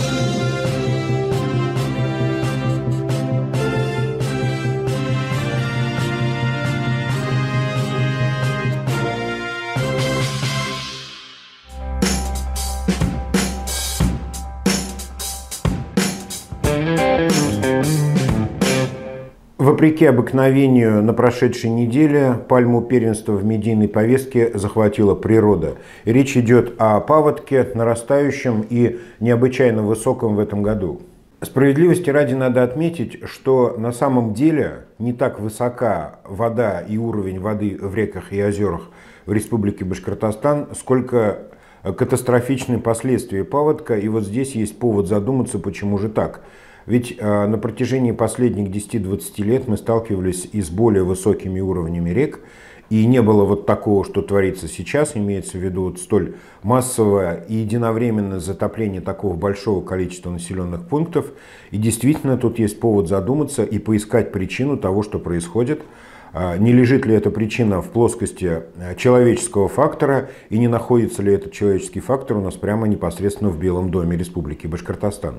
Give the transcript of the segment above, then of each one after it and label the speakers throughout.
Speaker 1: Вопреки обыкновению, на прошедшей неделе пальму первенства в медийной повестке захватила природа. Речь идет о паводке, нарастающем и необычайно высоком в этом году. Справедливости ради надо отметить, что на самом деле не так высока вода и уровень воды в реках и озерах в Республике Башкортостан, сколько катастрофичны последствия паводка. И вот здесь есть повод задуматься, почему же так. Ведь на протяжении последних 10-20 лет мы сталкивались и с более высокими уровнями рек, и не было вот такого, что творится сейчас, имеется в виду вот столь массовое и единовременное затопление такого большого количества населенных пунктов. И действительно тут есть повод задуматься и поискать причину того, что происходит. Не лежит ли эта причина в плоскости человеческого фактора, и не находится ли этот человеческий фактор у нас прямо непосредственно в Белом доме Республики Башкортостан.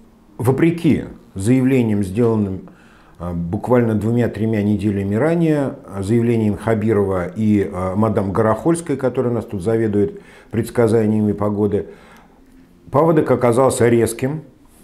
Speaker 1: Вопреки заявлениям, сделанным буквально 2-3 неделями ранее, заявлениям Хабирова и мадам Горохольской, которая у нас тут заведует предсказаниями погоды, паводок оказался резким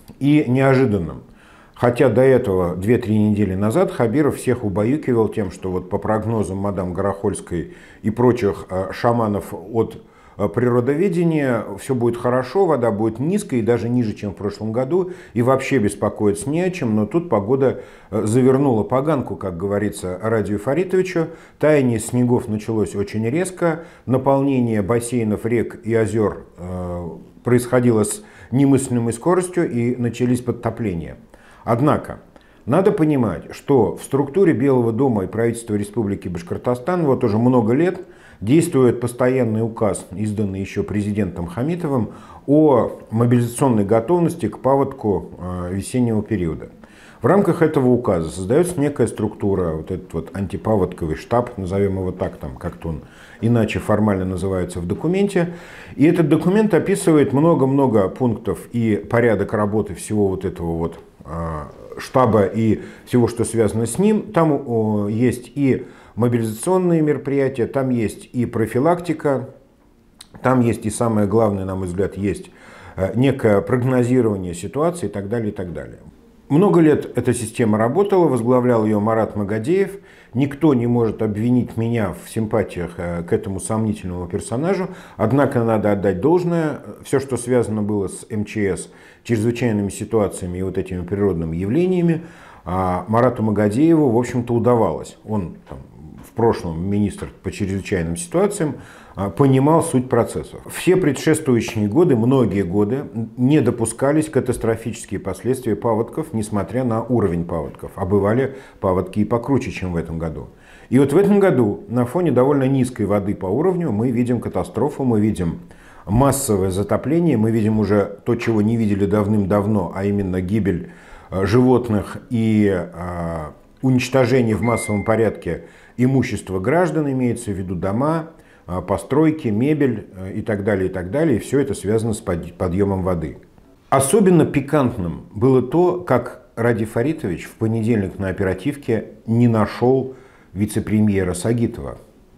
Speaker 1: и неожиданным. Хотя до этого 2-3 недели назад Хабиров всех убаюкивал тем, что вот по прогнозам мадам Горохольской и прочих шаманов от природоведения все будет хорошо, вода будет низкой и даже ниже, чем в прошлом году, и вообще беспокоиться не о чем. Но тут погода завернула поганку, как говорится Радию Фаритовичу. Таяние снегов началось очень резко, наполнение бассейнов, рек и озер происходило с немыслимой скоростью, и начались подтопления. Однако надо понимать, что в структуре Белого дома и правительства Республики Башкортостан вот уже много лет действует постоянный указ, изданный еще президентом Хамитовым, о мобилизационной готовности к паводку весеннего периода. В рамках этого указа создается некая структура, вот этот вот антипаводковый штаб, назовем его так, там как-то он иначе формально называется в документе. И этот документ описывает много-много пунктов и порядок работы всего вот этого вот штаба и всего, что связано с ним. Там есть и мобилизационные мероприятия, там есть и профилактика, там есть и самое главное, на мой взгляд, есть некое прогнозирование ситуации и так далее, и так далее. Много лет эта система работала, возглавлял ее Марат Магадеев. Никто не может обвинить меня в симпатиях к этому сомнительному персонажу, однако надо отдать должное. Все, что связано было с МЧС, чрезвычайными ситуациями и вот этими природными явлениями, Марату Магадееву, в общем-то, удавалось. Он в прошлом министр по чрезвычайным ситуациям, понимал суть процессов. Все предшествующие годы, многие годы, не допускались катастрофические последствия паводков, несмотря на уровень паводков. А бывали паводки и покруче, чем в этом году. И вот в этом году на фоне довольно низкой воды по уровню мы видим катастрофу, мы видим массовое затопление, мы видим уже то, чего не видели давным-давно, а именно гибель животных и уничтожение в массовом порядке имущества граждан, имеется в виду дома, постройки, мебель и так далее, и так далее. И все это связано с подъемом воды. Особенно пикантным было то, как Радий Фаритович в понедельник на оперативке не нашел вице-премьера Сагитова.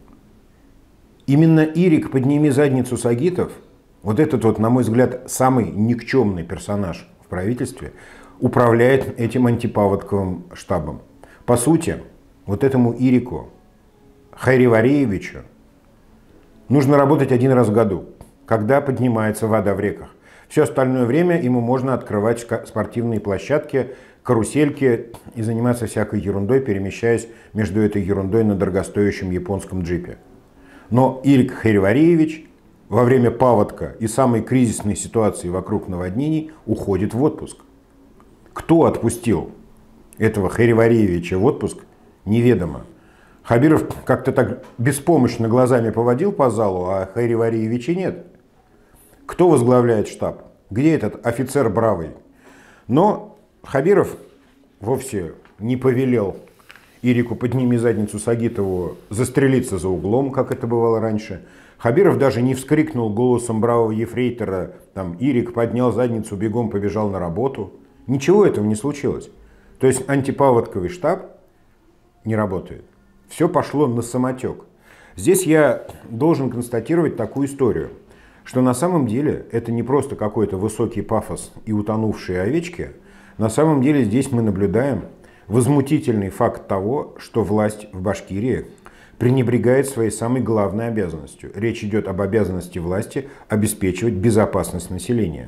Speaker 1: Именно Ирик «Подними задницу» Сагитов, вот этот вот, на мой взгляд, самый никчемный персонаж в правительстве, управляет этим антипаводковым штабом. По сути, вот этому Ирику Хайривареевичу нужно работать один раз в году, когда поднимается вода в реках. Все остальное время ему можно открывать спортивные площадки, карусельки и заниматься всякой ерундой, перемещаясь между этой ерундой на дорогостоящем японском джипе. Но Ирик Хайривареевич во время паводка и самой кризисной ситуации вокруг наводнений уходит в отпуск. Кто отпустил этого Хайривареевича в отпуск, неведомо. Хабиров как-то так беспомощно глазами поводил по залу, а Хайривареевича нет. Кто возглавляет штаб? Где этот офицер бравый? Но Хабиров вовсе не повелел Ирику «Подними задницу» Сагитову застрелиться за углом, как это бывало раньше. Хабиров даже не вскрикнул голосом бравого ефрейтора, там, Ирик поднял задницу, бегом побежал на работу. Ничего этого не случилось. То есть антипаводковый штаб не работает. Все пошло на самотек. Здесь я должен констатировать такую историю, что на самом деле это не просто какой-то высокий пафос и утонувшие овечки. На самом деле здесь мы наблюдаем возмутительный факт того, что власть в Башкирии пренебрегает своей самой главной обязанностью. Речь идет об обязанности власти обеспечивать безопасность населения.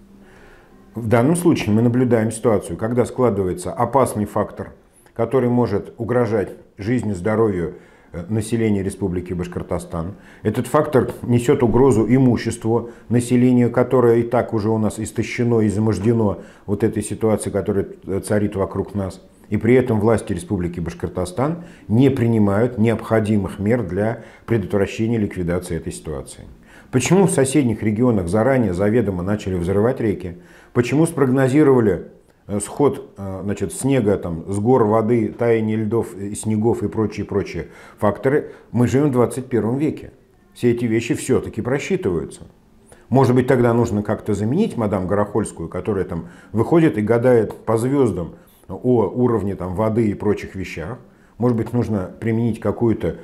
Speaker 1: В данном случае мы наблюдаем ситуацию, когда складывается опасный фактор, который может угрожать жизни, здоровью населения Республики Башкортостан. Этот фактор несет угрозу имуществу населения, которое и так уже у нас истощено и измождено вот этой ситуацией, которая царит вокруг нас. И при этом власти Республики Башкортостан не принимают необходимых мер для предотвращения и ликвидации этой ситуации. Почему в соседних регионах заранее заведомо начали взрывать реки? Почему спрогнозировали сход, значит, снега там, с гор, воды, таяние льдов, снегов и прочие факторы? Мы живем в 21 веке. Все эти вещи все-таки просчитываются. Может быть, тогда нужно как-то заменить мадам Горохольскую, которая там выходит и гадает по звездам о уровне там, воды и прочих вещах. Может быть, нужно применить какую-то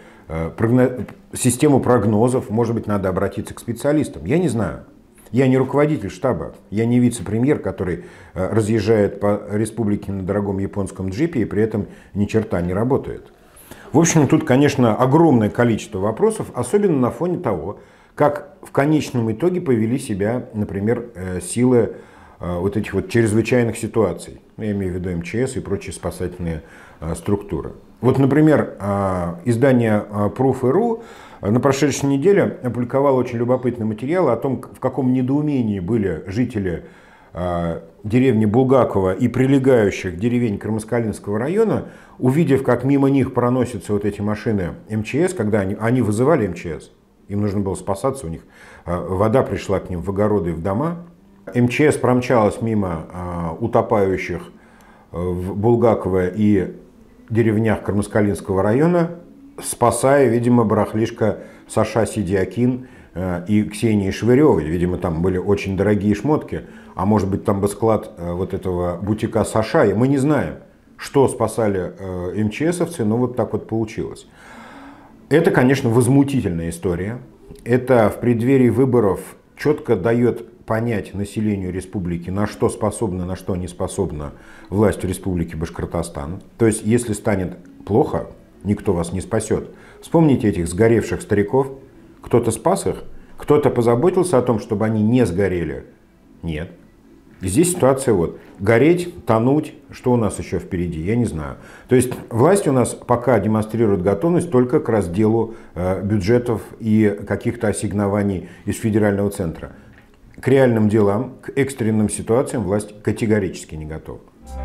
Speaker 1: систему прогнозов. Может быть, надо обратиться к специалистам. Я не знаю. Я не руководитель штаба. Я не вице-премьер, который разъезжает по республике на дорогом японском джипе и при этом ни черта не работает. В общем, тут, конечно, огромное количество вопросов, особенно на фоне того, как в конечном итоге повели себя, например, силы вот этих вот чрезвычайных ситуаций. Я имею в виду МЧС и прочие спасательные структуры. Вот, например, издание Proof.ru на прошедшей неделе опубликовало очень любопытный материал о том, в каком недоумении были жители деревни Булгакова и прилегающих деревень Кармаскалинского района, увидев, как мимо них проносятся вот эти машины МЧС, когда они вызывали МЧС, им нужно было спасаться, у них вода пришла к ним в огороды и в дома. МЧС промчалась мимо утопающих в Булгаково и деревнях Кармаскалинского района, спасая, видимо, барахлишко Саша Сидиакин и Ксении Швыревой. Видимо, там были очень дорогие шмотки, а может быть, там бы склад вот этого бутика Саша. И мы не знаем, что спасали МЧСовцы, но вот так вот получилось. Это, конечно, возмутительная история. Это в преддверии выборов четко дает понять населению республики, на что способна, на что не способна власть Республики Башкортостан. То есть, если станет плохо, никто вас не спасет. Вспомните этих сгоревших стариков. Кто-то спас их, кто-то позаботился о том, чтобы они не сгорели. Нет. И здесь ситуация вот. Гореть, тонуть, что у нас еще впереди, я не знаю. То есть власть у нас пока демонстрирует готовность только к разделу бюджетов и каких-то ассигнований из федерального центра. К реальным делам, к экстренным ситуациям власть категорически не готова.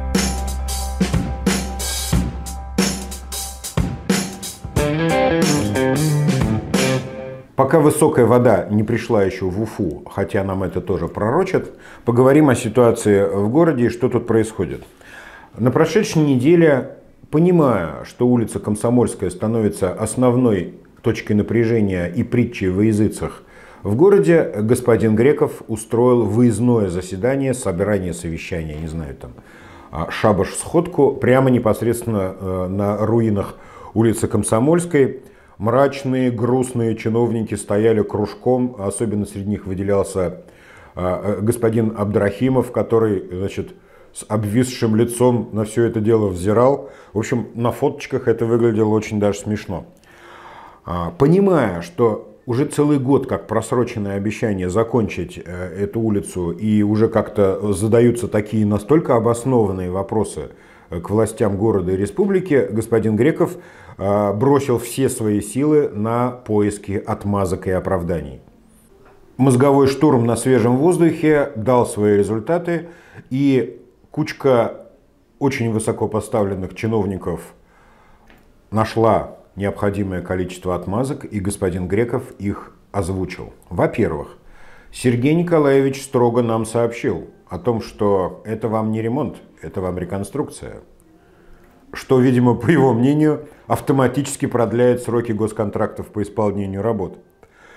Speaker 1: Пока высокая вода не пришла еще в Уфу, хотя нам это тоже пророчат, поговорим о ситуации в городе и что тут происходит. На прошедшей неделе, понимая, что улица Комсомольская становится основной точкой напряжения и притчей во языцах в городе, господин Греков устроил выездное заседание, собрание, совещание, не знаю, там, шабаш-сходку, прямо непосредственно на руинах улицы Комсомольской. Мрачные, грустные чиновники стояли кружком, особенно среди них выделялся господин Абдрахимов, который, значит, с обвисшим лицом на все это дело взирал. В общем, на фоточках это выглядело очень даже смешно. Понимая, что уже целый год как просроченное обещание закончить эту улицу, и уже как-то задаются такие настолько обоснованные вопросы к властям города и республики, господин Греков бросил все свои силы на поиски отмазок и оправданий. Мозговой штурм на свежем воздухе дал свои результаты, и кучка очень высоко поставленных чиновников нашла необходимое количество отмазок, и господин Греков их озвучил. Во-первых, Сергей Николаевич строго нам сообщил о том, что это вам не ремонт, это вам реконструкция. Что, видимо, по его мнению, автоматически продляет сроки госконтрактов по исполнению работ.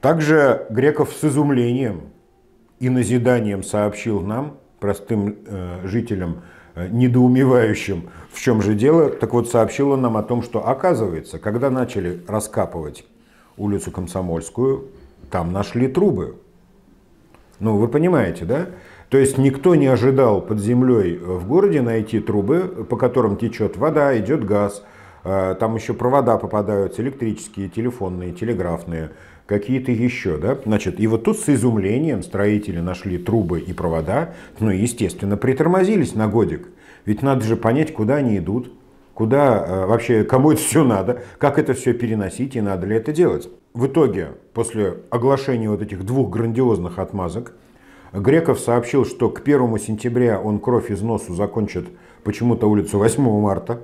Speaker 1: Также Греков с изумлением и назиданием сообщил нам, простым жителям, недоумевающим, в чем же дело. Так вот, сообщил он нам о том, что, оказывается, когда начали раскапывать улицу Комсомольскую, там нашли трубы. Ну, вы понимаете, да? То есть никто не ожидал под землей в городе найти трубы, по которым течет вода, идет газ, там еще провода попадаются, электрические, телефонные, телеграфные, какие-то еще, да? Значит, и вот тут с изумлением строители нашли трубы и провода, ну, естественно, притормозились на годик. Ведь надо же понять, куда они идут, куда вообще, кому это все надо, как это все переносить и надо ли это делать. В итоге, после оглашения вот этих двух грандиозных отмазок, Греков сообщил, что к 1 сентября он кровь из носу закончит почему-то улицу 8 марта.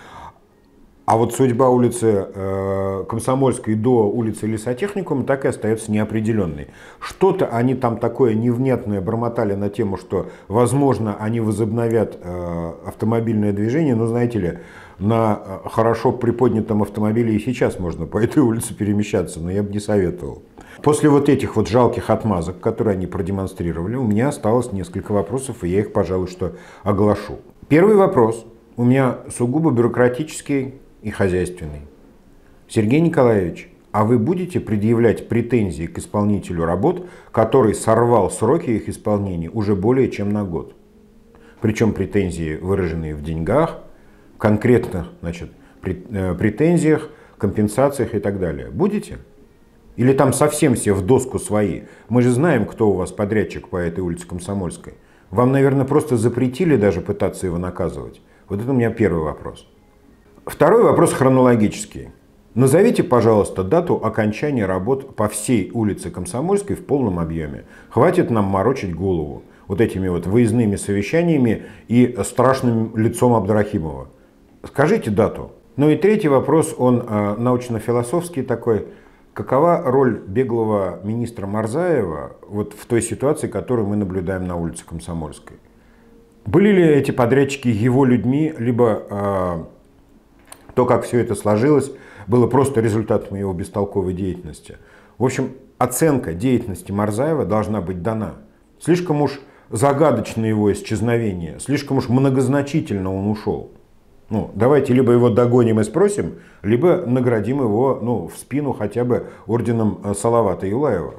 Speaker 1: А вот судьба улицы Комсомольской до улицы Лесотехникума так и остается неопределенной. Что-то они там такое невнятное бормотали на тему, что, возможно, они возобновят автомобильное движение. Но, знаете ли, на хорошо приподнятом автомобиле и сейчас можно по этой улице перемещаться, но я бы не советовал. После вот этих вот жалких отмазок, которые они продемонстрировали, у меня осталось несколько вопросов, и я их, пожалуй, что оглашу. Первый вопрос у меня сугубо бюрократический и хозяйственный. Сергей Николаевич, а вы будете предъявлять претензии к исполнителю работ, который сорвал сроки их исполнения уже более чем на год? Причем претензии, выраженные в деньгах, конкретных, значит, претензиях, компенсациях и так далее. Будете? Или там совсем все в доску свои? Мы же знаем, кто у вас подрядчик по этой улице Комсомольской. Вам, наверное, просто запретили даже пытаться его наказывать. Вот это у меня первый вопрос. Второй вопрос хронологический. Назовите, пожалуйста, дату окончания работ по всей улице Комсомольской в полном объеме. Хватит нам морочить голову вот этими вот выездными совещаниями и страшным лицом Абдрахимова. Скажите дату. Ну и третий вопрос, он научно-философский такой. Какова роль беглого министра Марзаева вот в той ситуации, которую мы наблюдаем на улице Комсомольской? Были ли эти подрядчики его людьми, либо то, как все это сложилось, было просто результатом его бестолковой деятельности? В общем, оценка деятельности Марзаева должна быть дана. Слишком уж загадочно его исчезновение, слишком уж многозначительно он ушел. Ну, давайте либо его догоним и спросим, либо наградим его в спину хотя бы орденом Салавата Юлаева.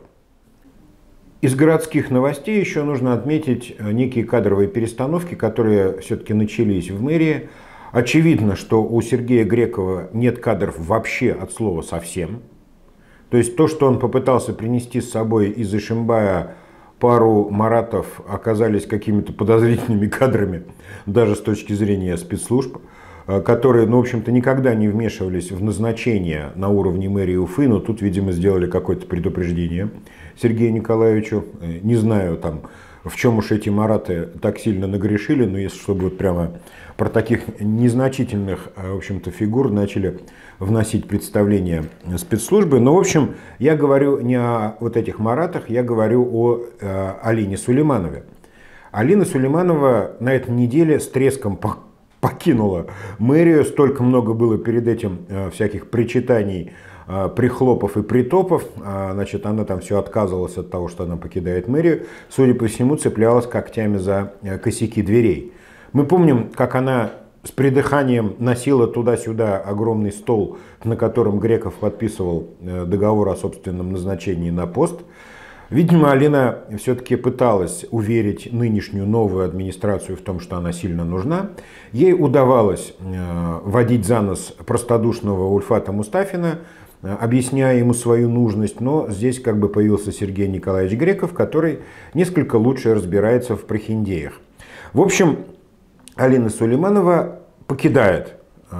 Speaker 1: Из городских новостей еще нужно отметить некие кадровые перестановки, которые все-таки начались в мэрии. Очевидно, что у Сергея Грекова нет кадров вообще от слова совсем. То есть то, что он попытался принести с собой из Ишимбая пару маратов, оказались какими-то подозрительными кадрами, даже с точки зрения спецслужб, которые, в общем-то, никогда не вмешивались в назначение на уровне мэрии Уфы, но тут, видимо, сделали какое-то предупреждение Сергею Николаевичу. Не знаю, там, в чем уж эти мараты так сильно нагрешили, но если чтобы вот прямо про таких незначительных, в общем-то, фигур начали вносить представления спецслужбы. Но, в общем, я говорю не о вот этих маратах, я говорю о Алине Сулейманове. Алина Сулейманова на этой неделе с треском покинула мэрию. Столько много было перед этим всяких причитаний, прихлопов и притопов. Значит, она там все отказывалась от того, что она покидает мэрию. Судя по всему, цеплялась когтями за косяки дверей. Мы помним, как она с придыханием носила туда-сюда огромный стол, на котором Греков подписывал договор о собственном назначении на пост. Видимо, Алина все-таки пыталась уверить нынешнюю новую администрацию в том, что она сильно нужна. Ей удавалось водить за нос простодушного Ульфата Мустафина, объясняя ему свою нужность, но здесь как бы появился Сергей Николаевич Греков, который несколько лучше разбирается в прохиндеях. В общем, Алина Сулейманова покидает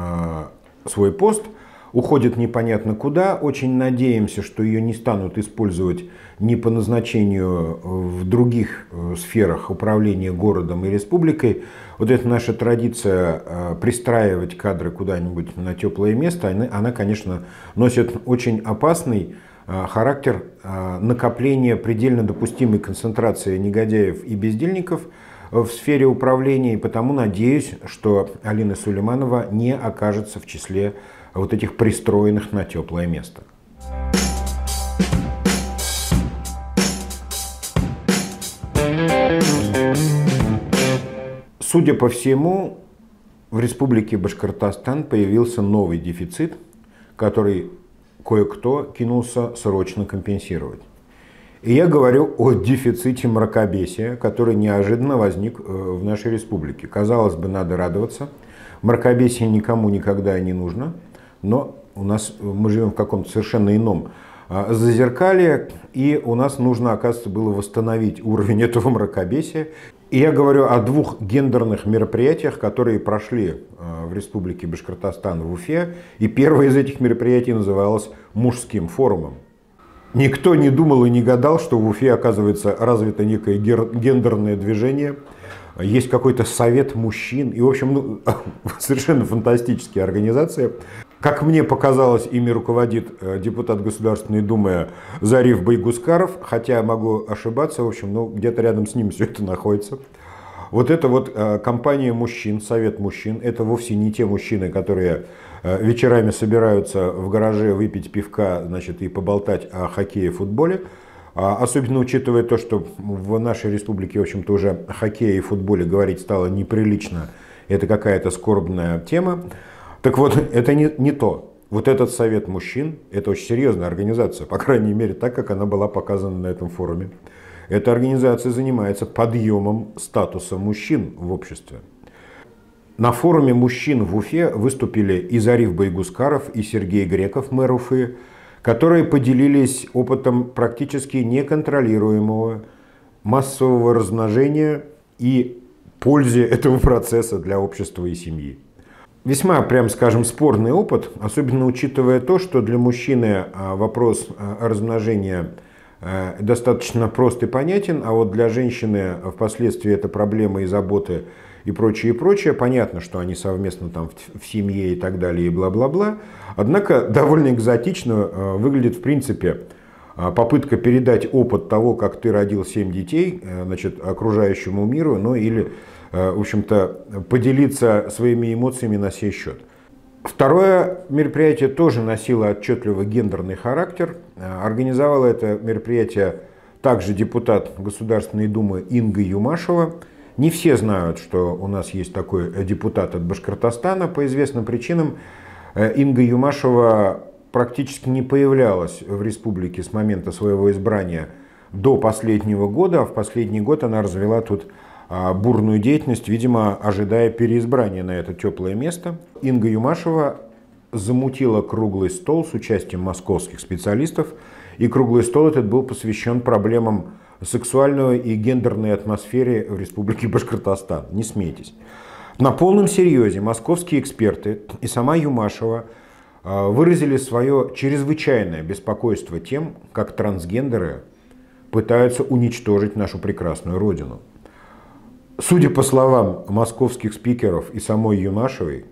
Speaker 1: свой пост, уходит непонятно куда. Очень надеемся, что ее не станут использовать ни по назначению в других сферах управления городом и республикой. Вот эта наша традиция пристраивать кадры куда-нибудь на теплое место, она, конечно, носит очень опасный характер накопления предельно допустимой концентрации негодяев и бездельников в сфере управления, и потому надеюсь, что Алина Сулейманова не окажется в числе вот этих пристроенных на теплое место. Судя по всему, в Республике Башкортостан появился новый дефицит, который кое-кто кинулся срочно компенсировать. И я говорю о дефиците мракобесия, который неожиданно возник в нашей республике. Казалось бы, надо радоваться. Мракобесие никому никогда не нужно, но мы живем в каком-то совершенно ином зазеркалье, и у нас нужно, оказывается, было восстановить уровень этого мракобесия. И я говорю о двух гендерных мероприятиях, которые прошли в Республике Башкортостан в Уфе. И первое из этих мероприятий называлось «Мужским форумом». Никто не думал и не гадал, что в Уфе, оказывается, развито некое гендерное движение. Есть какой-то совет мужчин. И, в общем, совершенно фантастические организации. Как мне показалось, ими руководит депутат Государственной Думы Зариф Байгускаров, хотя могу ошибаться, в общем, где-то рядом с ним все это находится. Вот эта вот компания мужчин, совет мужчин, это вовсе не те мужчины, которые вечерами собираются в гараже выпить пивка, значит, и поболтать о хоккее и футболе. Особенно учитывая то, что в нашей республике, в общем-то, уже о хоккее и футболе говорить стало неприлично. Это какая-то скорбная тема. Так вот, это не то. Вот этот совет мужчин, это очень серьезная организация, по крайней мере, так, как она была показана на этом форуме. Эта организация занимается подъемом статуса мужчин в обществе. На форуме мужчин в Уфе выступили и Зариф Байгускаров, и Сергей Греков, мэр Уфы, которые поделились опытом практически неконтролируемого массового размножения и пользе этого процесса для общества и семьи. Весьма, прям скажем, спорный опыт, особенно учитывая то, что для мужчины вопрос размножения достаточно прост и понятен, а вот для женщины впоследствии это проблемы и заботы и прочее, и прочее. Понятно, что они совместно там в семье и так далее, и бла-бла-бла. Однако довольно экзотично выглядит, в принципе, попытка передать опыт того, как ты родил 7 детей, значит, окружающему миру, ну или, в общем-то, поделиться своими эмоциями на сей счет. Второе мероприятие тоже носило отчетливо гендерный характер. Организовала это мероприятие также депутат Государственной Думы Инга Юмашева. Не все знают, что у нас есть такой депутат от Башкортостана. По известным причинам Инга Юмашева практически не появлялась в республике с момента своего избрания до последнего года. А в последний год она развела тут бурную деятельность, видимо, ожидая переизбрания на это теплое место. Инга Юмашева замутила круглый стол с участием московских специалистов. И круглый стол этот был посвящен проблемам сексуальной и гендерной атмосфере в Республике Башкортостан. Не смейтесь. На полном серьезе московские эксперты и сама Юмашева выразили свое чрезвычайное беспокойство тем, как трансгендеры пытаются уничтожить нашу прекрасную родину. Судя по словам московских спикеров и самой Юмашевой,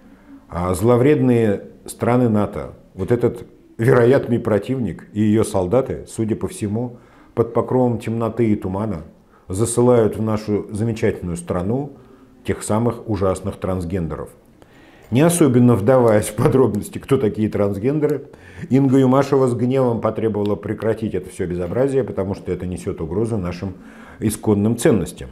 Speaker 1: зловредные страны НАТО, вот этот вероятный противник и ее солдаты, судя по всему, под покровом темноты и тумана засылают в нашу замечательную страну тех самых ужасных трансгендеров. Не особенно вдаваясь в подробности, кто такие трансгендеры, Инга Юмашева с гневом потребовала прекратить это все безобразие, потому что это несет угрозу нашим исконным ценностям.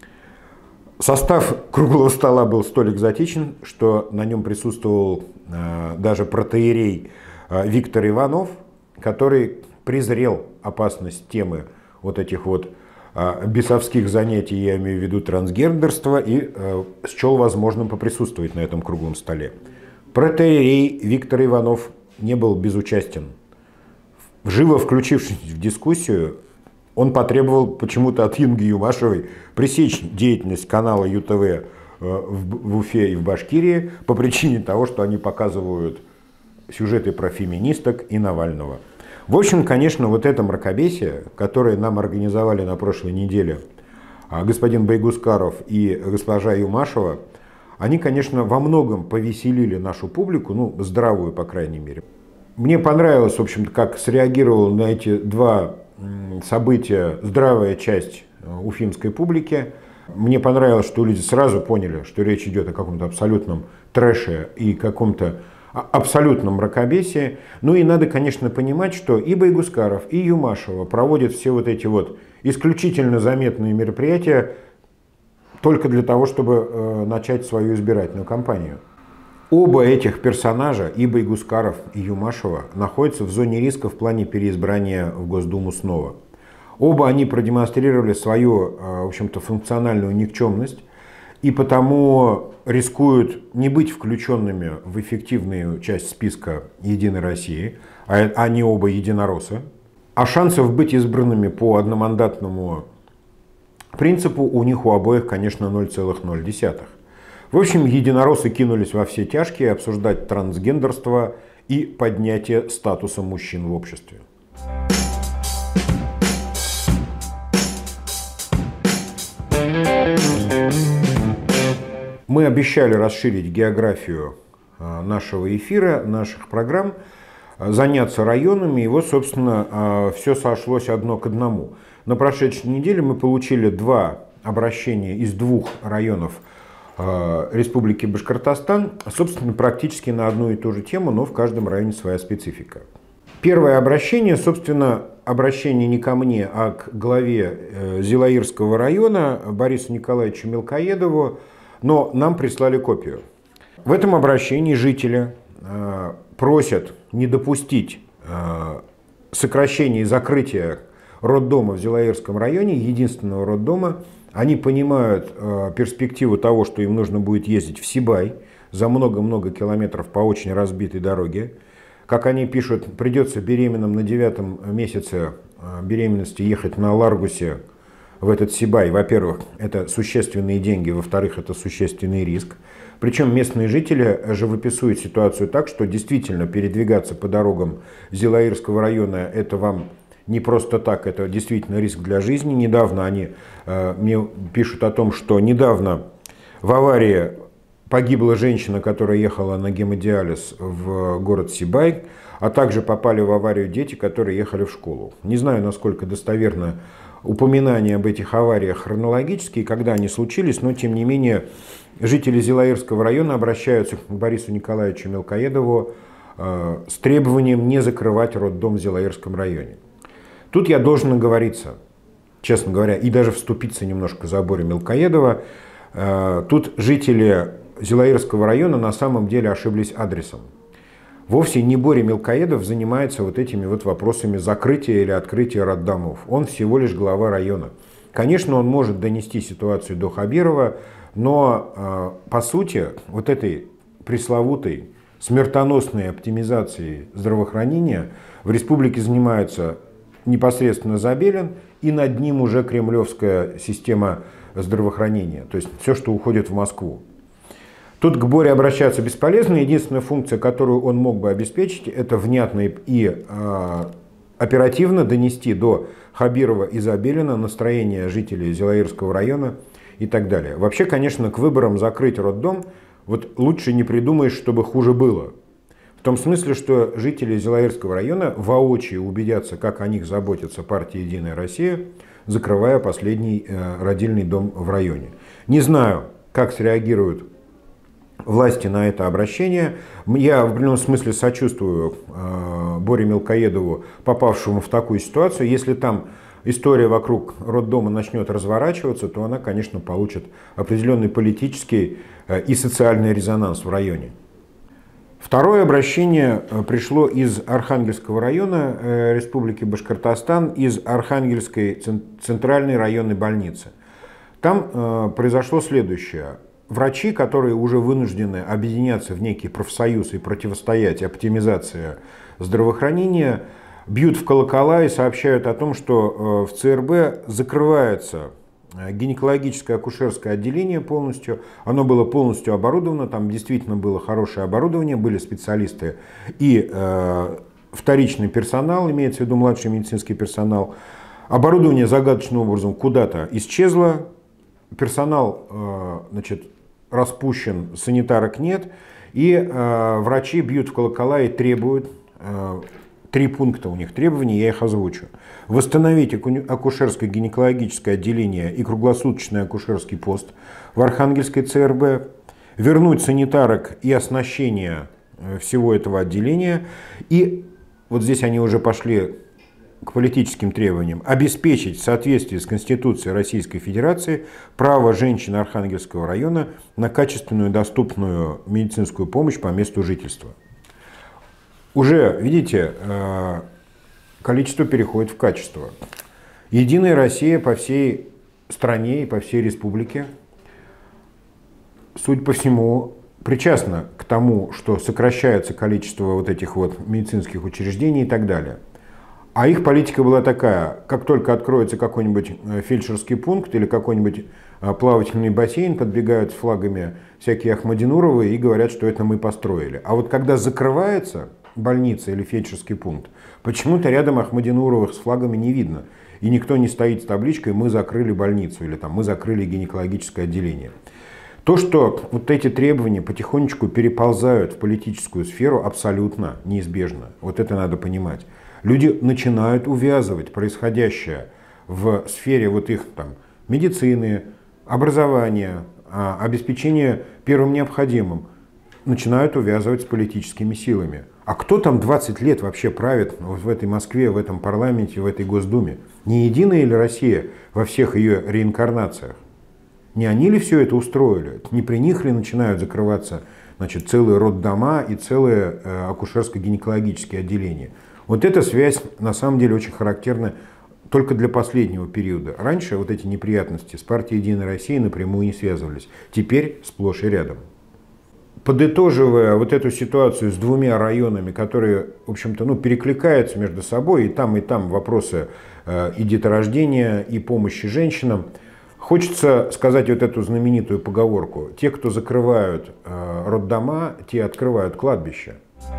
Speaker 1: Состав круглого стола был столь экзотичен, что на нем присутствовал даже протоиерей Виктор Иванов, который презрел опасность темы вот этих вот бесовских занятий, я имею в виду трансгендерства, и счел возможным поприсутствовать на этом круглом столе. Протоиерей Виктор Иванов не был безучастен. Живо включившись в дискуссию, он потребовал почему-то от Инги Юмашевой пресечь деятельность канала ЮТВ в Уфе и в Башкирии по причине того, что они показывают сюжеты про феминисток и Навального. В общем, конечно, вот это мракобесие, которое нам организовали на прошлой неделе господин Байгускаров и госпожа Юмашева, они, конечно, во многом повеселили нашу публику, ну, здравую, по крайней мере. Мне понравилось, в общем-то, как среагировала на эти два события здравая часть уфимской публики. Мне понравилось, что люди сразу поняли, что речь идет о каком-то абсолютном трэше и каком-то абсолютном мракобесии. Ну и надо, конечно, понимать, что и Байгускаров, и Юмашева проводят все вот эти вот исключительно заметные мероприятия только для того, чтобы начать свою избирательную кампанию. Оба этих персонажа, и Байгускаров, и Юмашева, находятся в зоне риска в плане переизбрания в Госдуму снова. Оба они продемонстрировали свою, в общем-то, функциональную никчемность и потому рискуют не быть включенными в эффективную часть списка «Единой России», а они оба единороссы. А шансов быть избранными по одномандатному принципу у них у обоих, конечно, 0,0. В общем, единороссы кинулись во все тяжкие обсуждать трансгендерство и поднятие статуса мужчин в обществе. Мы обещали расширить географию нашего эфира, наших программ, заняться районами, и вот, собственно, все сошлось одно к одному. На прошедшей неделе мы получили 2 обращения из 2 районов Республики Башкортостан, собственно, практически на одну и ту же тему, но в каждом районе своя специфика. Первое обращение, собственно, обращение не ко мне, а к главе Зилаирского района Борису Николаевичу Мелкоедову, но нам прислали копию. В этом обращении жители просят не допустить сокращения и закрытия роддома в Зилаирском районе, единственного роддома. Они понимают перспективу того, что им нужно будет ездить в Сибай за много-много километров по очень разбитой дороге. Как они пишут, придется беременным на 9 месяце беременности ехать на Ларгусе в этот Сибай. Во-первых, это существенные деньги, во-вторых, это существенный риск. Причем местные жители живописуют ситуацию так, что действительно передвигаться по дорогам Зилаирского района – это вам не просто так, это действительно риск для жизни. Недавно они мне пишут о том, что недавно в аварии погибла женщина, которая ехала на гемодиализ в город Сибай, а также попали в аварию дети, которые ехали в школу. Не знаю, насколько достоверно упоминания об этих авариях хронологически, когда они случились, но тем не менее жители Зилаирского района обращаются к Борису Николаевичу Мелкоедову с требованием не закрывать роддом в Зилаирском районе. Тут я должен оговориться, честно говоря, и даже вступиться немножко за Борю Мелкоедова. Тут жители Зилаирского района на самом деле ошиблись адресом. Вовсе не Боря Мелкоедов занимается вот этими вот вопросами закрытия или открытия роддомов. Он всего лишь глава района. Конечно, он может донести ситуацию до Хабирова, но по сути вот этой пресловутой смертоносной оптимизацией здравоохранения в республике занимаются непосредственно Забелин, и над ним уже кремлевская система здравоохранения, то есть все, что уходит в Москву. Тут к Боре обращаться бесполезно. Единственная функция, которую он мог бы обеспечить, это внятно и оперативно донести до Хабирова и Забелина настроение жителей Зилаирского района и так далее. Вообще, конечно, к выборам закрыть роддом вот лучше не придумаешь, чтобы хуже было. В том смысле, что жители Зилаирского района воочию убедятся, как о них заботится партия «Единая Россия», закрывая последний родильный дом в районе. Не знаю, как среагируют власти на это обращение. Я в определенном смысле сочувствую Боре Мелкоедову, попавшему в такую ситуацию. Если там история вокруг роддома начнет разворачиваться, то она, конечно, получит определенный политический и социальный резонанс в районе. Второе обращение пришло из Архангельского района Республики Башкортостан, из Архангельской центральной районной больницы. Там произошло следующее. Врачи, которые уже вынуждены объединяться в некий профсоюз и противостоять оптимизации здравоохранения, бьют в колокола и сообщают о том, что в ЦРБ закрывается гинекологическое акушерское отделение полностью. Оно было полностью оборудовано, там действительно было хорошее оборудование, были специалисты и вторичный персонал, имеется в виду младший медицинский персонал. Оборудование загадочным образом куда-то исчезло, персонал, значит, распущен, санитарок нет, и врачи бьют в колокола и требуют, 3 пункта у них требований, я их озвучу. Восстановить акушерское гинекологическое отделение и круглосуточный акушерский пост в Архангельской ЦРБ, вернуть санитарок и оснащение всего этого отделения, и вот здесь они уже пошли к политическим требованиям обеспечить в соответствии с Конституцией Российской Федерации право женщин Архангельского района на качественную и доступную медицинскую помощь по месту жительства. Уже, видите, количество переходит в качество. Единая Россия по всей стране и по всей республике, судя по всему, причастна к тому, что сокращается количество вот этих вот медицинских учреждений и так далее. А их политика была такая: как только откроется какой-нибудь фельдшерский пункт или какой-нибудь плавательный бассейн, подбегают с флагами всякие Ахмадинуровы и говорят, что это мы построили. А вот когда закрывается больница или фельдшерский пункт, почему-то рядом Ахмадинуровых с флагами не видно. И никто не стоит с табличкой «Мы закрыли больницу» или там «Мы закрыли гинекологическое отделение». То, что вот эти требования потихонечку переползают в политическую сферу, абсолютно неизбежно. Вот это надо понимать. Люди начинают увязывать происходящее в сфере вот их там медицины, образования, обеспечения первым необходимым, начинают увязывать с политическими силами. А кто там 20 лет вообще правит вот в этой Москве, в этом парламенте, в этой Госдуме? Не единая ли Россия во всех ее реинкарнациях? Не они ли все это устроили? Не при них ли начинают закрываться, значит, целые роддома и целые акушерско-гинекологические отделения? Вот эта связь на самом деле очень характерна только для последнего периода. Раньше вот эти неприятности с партией «Единая Россия» напрямую не связывались. Теперь сплошь и рядом. Подытоживая вот эту ситуацию с двумя районами, которые, в общем-то, перекликаются между собой, и там вопросы и деторождения, и помощи женщинам, хочется сказать вот эту знаменитую поговорку: те, кто закрывают роддома, те открывают кладбище.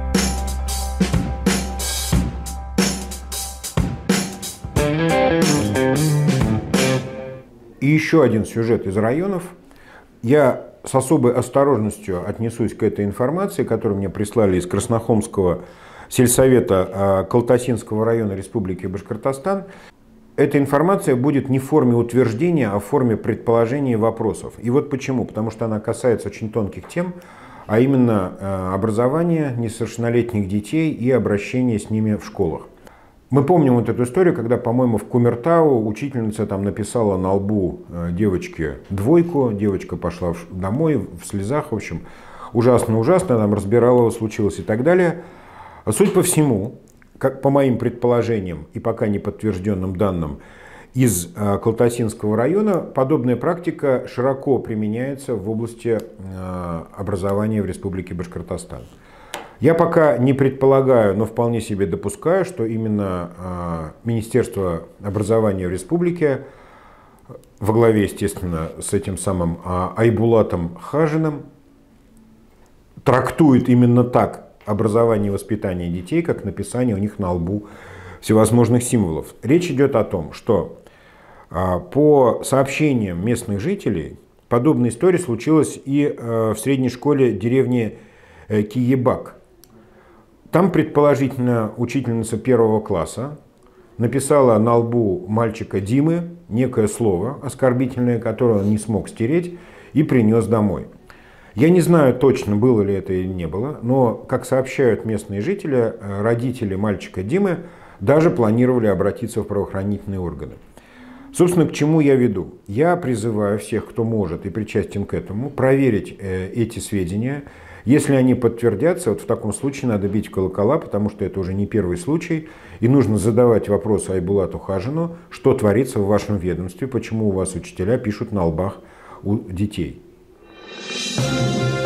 Speaker 1: И еще один сюжет из районов. Я с особой осторожностью отнесусь к этой информации, которую мне прислали из Краснохомского сельсовета Калтасинского района Республики Башкортостан. Эта информация будет не в форме утверждения, а в форме предположений и вопросов. И вот почему. Потому что она касается очень тонких тем, а именно образования несовершеннолетних детей и обращения с ними в школах. Мы помним вот эту историю, когда, по-моему, в Кумертау учительница там написала на лбу девочке двойку, девочка пошла домой в слезах, в общем, ужасно-ужасно, там разбирала, случилось и так далее. Судя по всему, как по моим предположениям и пока не подтвержденным данным, из Калтасинского района подобная практика широко применяется в области образования в Республике Башкортостан. Я пока не предполагаю, но вполне себе допускаю, что именно Министерство образования в республике во главе, естественно, с этим самым Айбулатом Хажиным трактует именно так образование и воспитание детей, как написание у них на лбу всевозможных символов. Речь идет о том, что по сообщениям местных жителей подобная история случилась и в средней школе деревни Киебак. Там, предположительно, учительница 1 класса написала на лбу мальчика Димы некое слово оскорбительное, которое он не смог стереть, и принес домой. Я не знаю точно, было ли это или не было, но, как сообщают местные жители, родители мальчика Димы даже планировали обратиться в правоохранительные органы. Собственно, к чему я веду? Я призываю всех, кто может и причастен к этому, проверить эти сведения. Если они подтвердятся, вот в таком случае надо бить в колокола, потому что это уже не первый случай, и нужно задавать вопросы Айбулату Хажину, что творится в вашем ведомстве, почему у вас учителя пишут на лбах у детей.